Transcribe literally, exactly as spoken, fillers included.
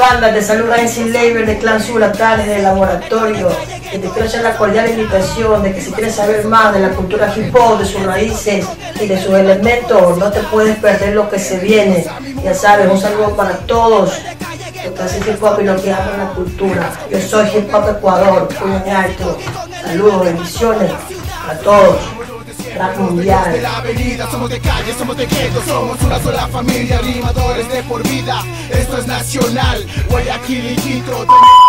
banda, te saluda en Sin Label de Clan Sulatales del Laboratorio, que te quiero hacer la cordial invitación de que si quieres saber más de la cultura hip hop, de sus raíces y de sus elementos, no te puedes perder lo que se viene. Ya sabes, un saludo para todos los que hacen hip hop y los que aman la cultura. Yo soy Hip Hop Ecuador, muy alto. Saludos, bendiciones a todos. Rap mundial. De la avenida, somos de calle, somos de gueto, somos una sola familia, rimadores de por vida. Esto es nacional, Guayaquil y Quito.